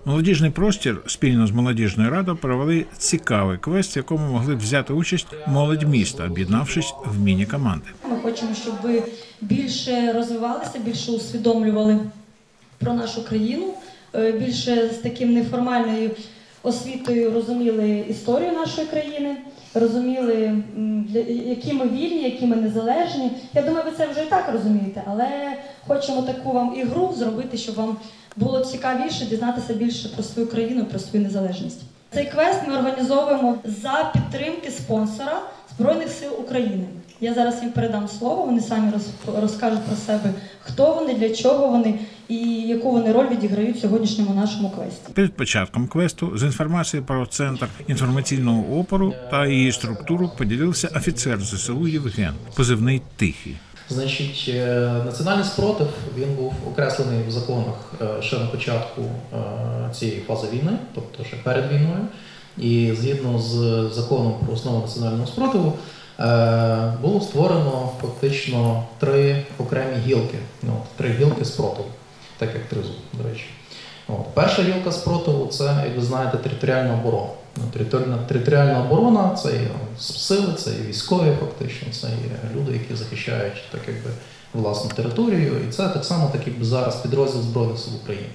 Молодіжний простір спільно з молодіжною радою провели цікавий квест, в якому могли б взяти участь молодь міста, об'єднавшись в міні-команди. Ми хочемо, щоб ви більше розвивалися, більше усвідомлювали про нашу країну, більше з таким неформальною освітою розуміли історію нашої країни, розуміли, які ми вільні, які ми незалежні. Я думаю, ви це вже і так розумієте, але хочемо таку вам ігру зробити, щоб вам було цікавіше дізнатися більше про свою країну, про свою незалежність. Цей квест ми організовуємо за підтримки спонсора Збройних сил України. Я зараз їм передам слово, вони самі розкажуть про себе, хто вони, для чого вони і яку вони роль відіграють в сьогоднішньому нашому квесті. Перед початком квесту з інформацією про Центр інформаційного опору та її структуру поділився офіцер ЗСУ Євген, позивний «Тихий». Значить, національний спротив, він був окреслений в законах ще на початку цієї фази війни, тобто ще перед війною. І згідно з законом про основу національного спротиву було створено фактично 3 окремі гілки, 3 гілки спротиву, так як тризуб, до речі. Перша гілка спротиву – це, як ви знаєте, територіальна оборона. Територіальна оборона – це є сили, це є військові фактично, це є люди, які захищають так, якби, власну територію. І це так само так, якби зараз підрозділ Збройних сил України.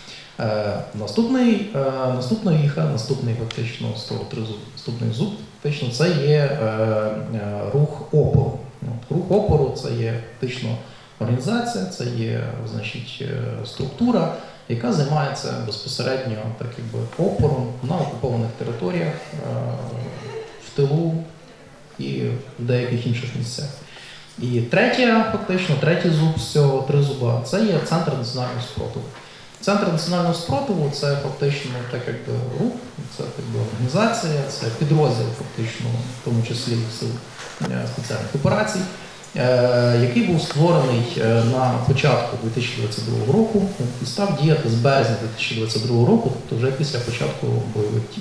Наступна віха, наступний фактично з того тризуб, наступний зуб, фактично це є рух опору. Рух опору – це є фактично організація, це є, значить, структура, яка займається безпосередньо так, якби, опором на окупованих територіях, в тилу і в деяких інших місцях. І третій зуб з цього тризуба – це є Центр національного спротиву. Центр національного спротиву – це фактично так, якби, рух, це якби, організація, це підрозділ фактично, в тому числі сил спеціальних операцій, який був створений на початку 2022 року і став діяти з березня 2022 року, тобто вже після початку бойових дій.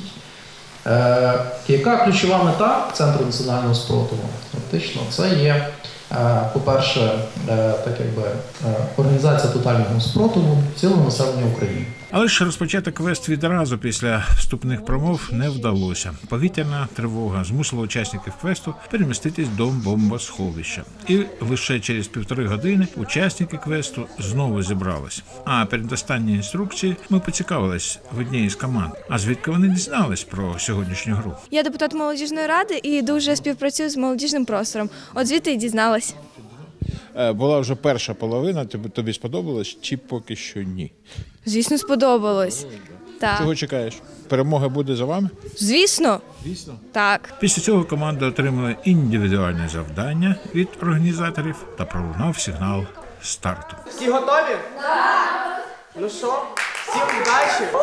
Яка ключова мета Центру національного спротиву? Фактично, це є, по-перше, так якби, організація тотального спротиву цілого населення України. Але ж розпочати квест відразу після вступних промов не вдалося. Повітряна тривога змусила учасників квесту переміститись до бомбосховища. І лише через 1,5 години учасники квесту знову зібрались. А перед останньою інструкцією ми поцікавились в одній із команд. А звідки вони дізнались про сьогоднішню гру? Я депутат молодіжної ради і дуже співпрацюю з молодіжним простором. От звідти і дізналась. Була вже перша половина, тобі сподобалось чи поки що ні? Звісно, сподобалось. Так. Чого чекаєш? Перемога буде за вами? Звісно. Звісно. Так. Після цього команда отримала індивідуальне завдання від організаторів та пролунав сигнал старту. Всі готові? Так! Ну що, всім удачі!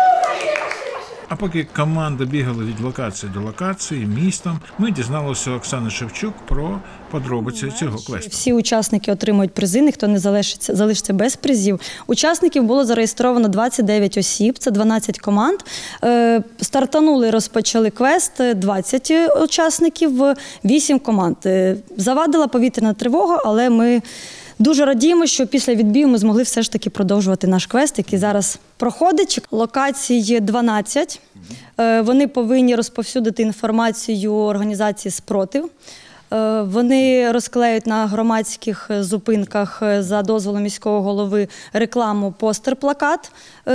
А поки команда бігала від локації до локації містом, ми дізналися Оксани Шевчук про подробиці цього квесту. Всі учасники отримують призи, ніхто не залишиться без призів. Учасників було зареєстровано 29 осіб, це 12 команд. Стартанули, розпочали квест 20 учасників, 8 команд. Завадила повітряна тривога, але ми дуже радіємо, що після відбію ми змогли все ж таки продовжувати наш квест, який зараз проходить. Локації 12. Вони повинні розповсюдити інформацію організації «Спротив». Вони розклеють на громадських зупинках за дозволом міського голови рекламу, постер, плакат.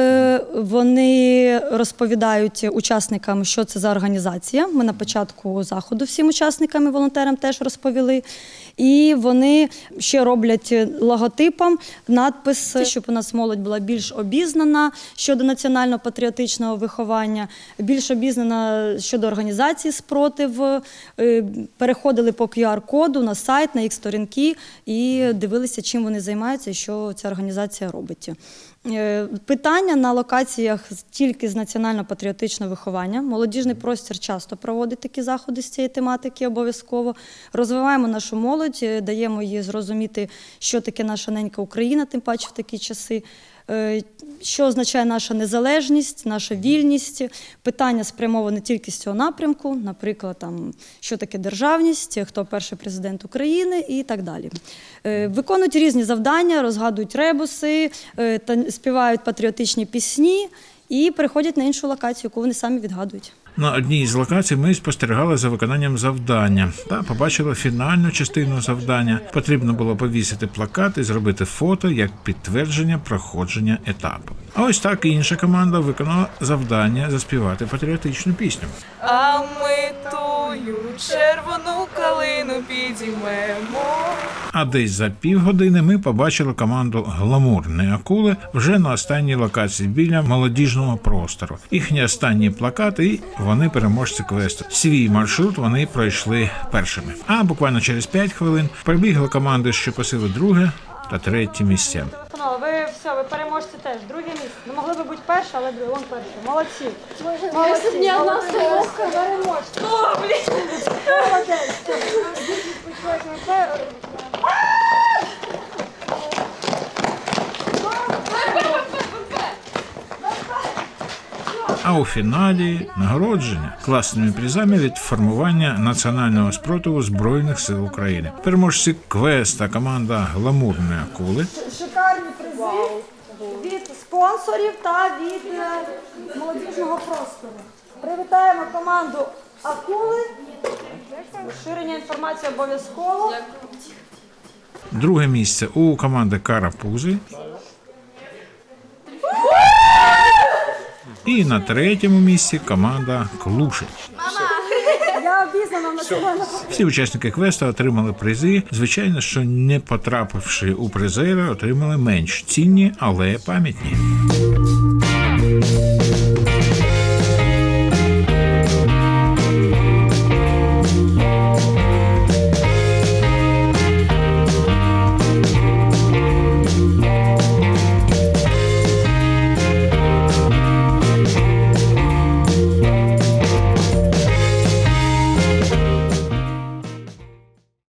Вони розповідають учасникам, що це за організація. Ми на початку заходу всім учасникам і волонтерам теж розповіли. І вони ще роблять логотипом надпис, щоб у нас молодь була більш обізнана щодо національно-патріотичного виховання, більш обізнана щодо організації «Спротив». Переходили по QR-коду на сайт, на їх сторінки і дивилися, чим вони займаються і що ця організація робить. Питання на локаціях тільки з національно-патріотичного виховання. Молодіжний простір часто проводить такі заходи з цієї тематики обов'язково. Розвиваємо нашу молодь, даємо їй зрозуміти, що таке наша ненька Україна, тим паче в такі часи. Що означає наша незалежність, наша вільність. Питання спрямовані тільки з цього напрямку, наприклад, там, що таке державність, хто перший президент України і так далі. Виконують різні завдання, розгадують ребуси, співають патріотичні пісні і переходять на іншу локацію, яку вони самі відгадують. На одній з локацій ми спостерігали за виконанням завдання та побачили фінальну частину завдання. Потрібно було повісити плакат і зробити фото як підтвердження проходження етапу. А ось так інша команда виконала завдання заспівати патріотичну пісню. А ми тую червону калину підіймемо. А десь за півгодини ми побачили команду «Гламурні акули» вже на останній локації біля молодіжного простору. Їхні останні плакати і вони переможці квесту. Свій маршрут вони пройшли першими. А буквально через 5 хвилин прибігли команди, що посіли друге та третє місця. Ви переможці теж. Друге місце. Не могли би бути перше, але друге. Вон перше. Молодці. Молодці. Ні, одна солодка переможці. О, блін! А у фіналі нагородження класними призами від формування національного спротиву Збройних сил України. Переможці квеста команда «Гламурні акули». Шикарні призи від спонсорів та від молодіжного простору. Привітаємо команду «Акули». Ширення інформації обов'язково. Друге місце у команди «Карапузи». І на третьому місці команда «Клуші». Я обізнана в національному. Всі учасники квесту отримали призи. Звичайно, що не потрапивши у призери, отримали менш цінні, але пам'ятні.